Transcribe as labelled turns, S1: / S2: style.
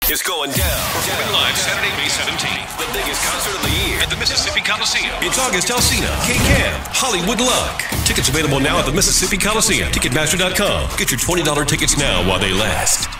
S1: is going down.
S2: Performing live Saturday, May 17th.
S1: The biggest concert of the year
S2: At the Mississippi Coliseum.
S1: It's August. Alsina, K-Cam, Hollywood Luck. Tickets available now at the Mississippi Coliseum. Ticketmaster.com. Get your $20 tickets now while they last.